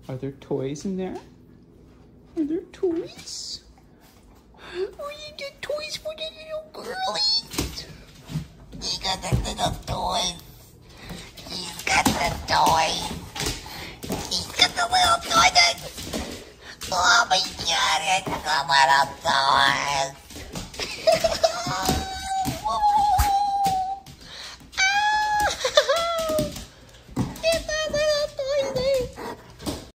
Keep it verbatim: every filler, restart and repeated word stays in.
Are there toys in there? Are there toys? Oh, you get toys for the little girlie. You got the little toy. He's got the toy. He's got the little toy that... Oh my God, it's a little toy.